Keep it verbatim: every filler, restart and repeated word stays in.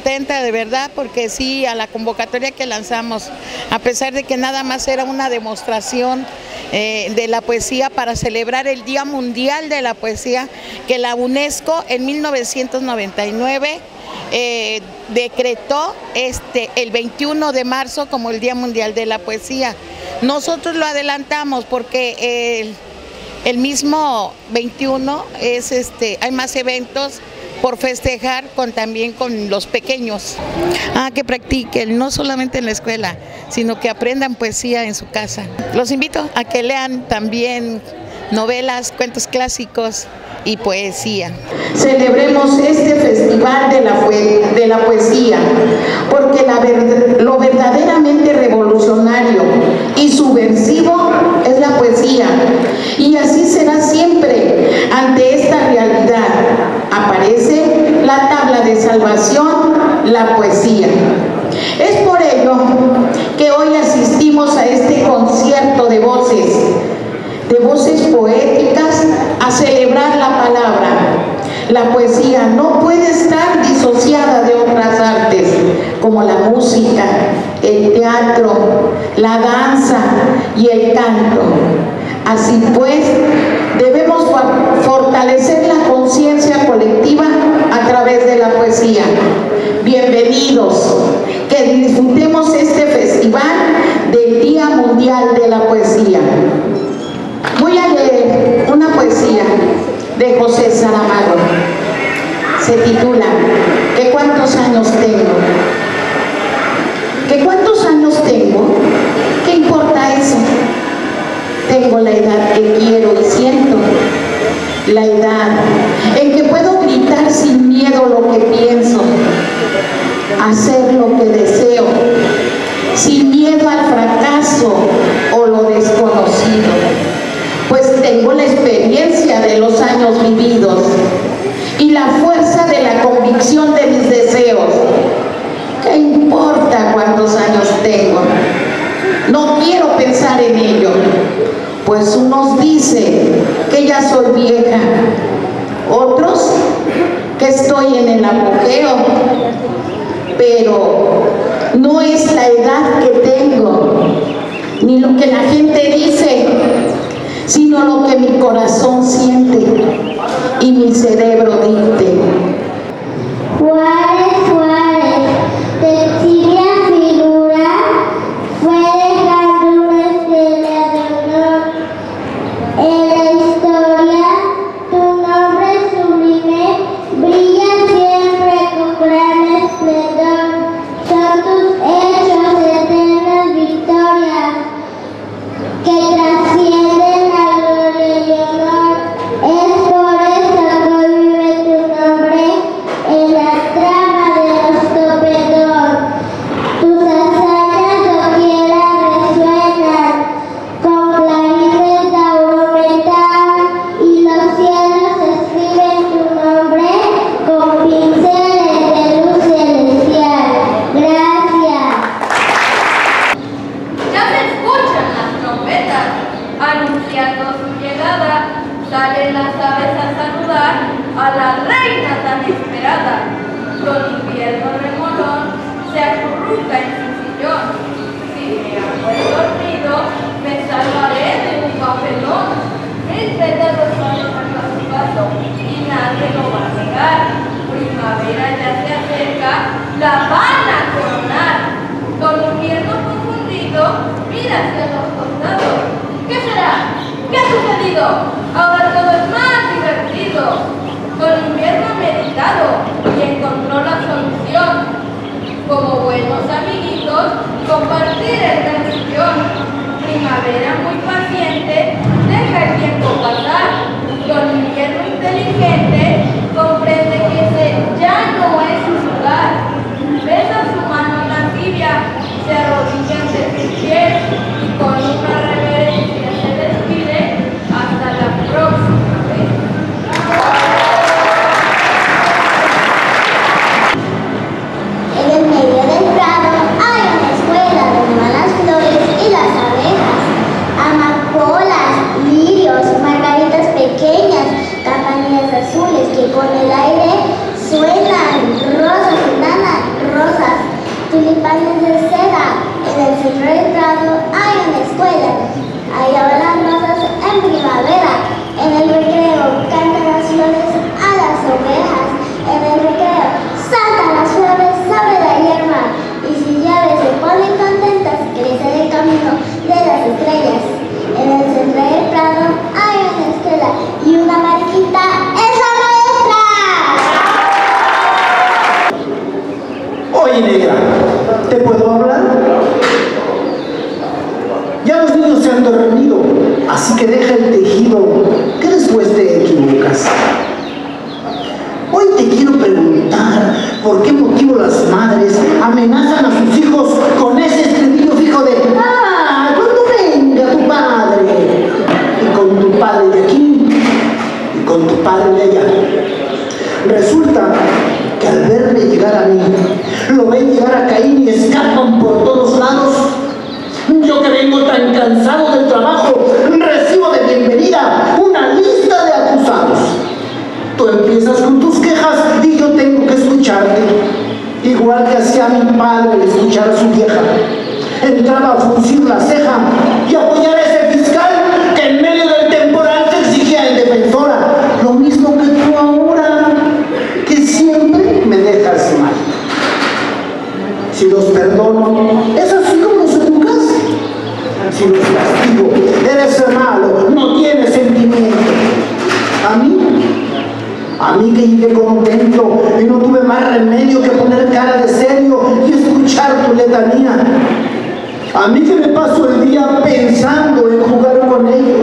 contenta de verdad, porque sí, a la convocatoria que lanzamos, a pesar de que nada más era una demostración eh, de la poesía para celebrar el Día Mundial de la Poesía, que la UNESCO en mil novecientos noventa y nueve eh, decretó este, el veintiuno de marzo como el Día Mundial de la Poesía. Nosotros lo adelantamos porque el, el mismo veintiuno es, este, hay más eventos por festejar con, también con los pequeños. Ah, que practiquen, no solamente en la escuela, sino que aprendan poesía en su casa. Los invito a que lean también novelas, cuentos clásicos y poesía. Celebremos este festival de la, de la poesía, porque la ver, lo verdaderamente revolucionario y subversivo es la poesía, y así será siempre. Ante esta realidad aparece la tabla de salvación, la poesía. Es por ello que hoy asistimos a este concierto de voces, de voces poéticas, a celebrar la palabra. La poesía no puede estar disociada de otras artes, como la música, el teatro, la danza y el canto. Así pues, debemos fortalecer la conciencia colectiva a través de la poesía. Bienvenidos, que disfrutemos este festival del Día Mundial de la Poesía. Voy a leer una poesía de José Saramago. Se titula ¿Qué cuántos años tengo? ¿Qué cuántos años tengo? ¿Qué importa eso? Tengo la edad que quiero y siento, la edad en que puedo gritar sin miedo lo que pienso, hacer lo que deseo, sin miedo al fracaso o lo desconocido, pues tengo la experiencia de los años vividos y la fuerza de la convicción de mis deseos. ¿Qué importa cuántos años tengo? No quiero pensar en ello, pues unos dicen que ya soy vieja, otros que estoy en el apogeo, pero no es la edad que tengo, ni lo que la gente dice, sino lo que mi corazón siente y mi cerebro dicte. Juárez, Juárez, de eximia figura, fue dejando una estrella de honor. En la historia, tu nombre sublime brilla siempre con gran esplendor. Son tus hechos eternas victorias que trascienden la gloria y honor. Es por eso que hoy vive tu nombre en la trama de los Topedor. Tus hazañas doquiera resuenan con clarices de aumentar, y los cielos escriben tu nombre con pinceles de luz celestial. Gracias. Ya se escuchan las trompetas anunciando su llegada. Salen las aves a saludar a la reina tan esperada. Con invierno remolón se acurruca en su sillón. Si me hago el dormido, me salvaré de un papelón. Mil pétalos salen a su paso y nadie lo va a negar. Primavera ya se acerca, la van a coronar. Con invierno confundido, mira hacia los costados. ¿Qué será? ¿Qué ha sucedido? Ahora todo es más divertido. Con invierno meditado y encontró la solución. Como buenos amiguitos, compartir el gran sillón. Primavera muy paciente, deja el tiempo pasar. Con invierno inteligente, comprende que ese ya no es su lugar. Besa su mano tan tibia, se arrodilla ante sus pies y con una reverencia se despide hasta la próxima vez. En el medio del prado hay una escuela donde van las flores y las abejas, amapolas, lirios, margaritas pequeñas, campanillas azules que con el aire suenan, rosas y nanas. con tu padre de allá. Resulta que al verme llegar a mí, lo ven llegar a Caín y escapan por todos lados. Yo que vengo tan cansado del trabajo, recibo de bienvenida una lista de acusados. Tú empiezas con tus quejas y yo tengo que escucharte, igual que hacía mi padre al escuchar a su vieja. Entraba a fruncir la ceja y apoyar a ese fiscal que en medio del temporal te exigía en defensora. Lo mismo que tú ahora, que siempre me dejas mal. Si los perdono, es así como los educas. Si los castigo, eres malo, no tienes sentimiento. A mí, a mí que llegué contento y no tuve más remedio que poner cara de serio y escuchar tu letanía. A mí que me paso el día pensando en jugar con ellos.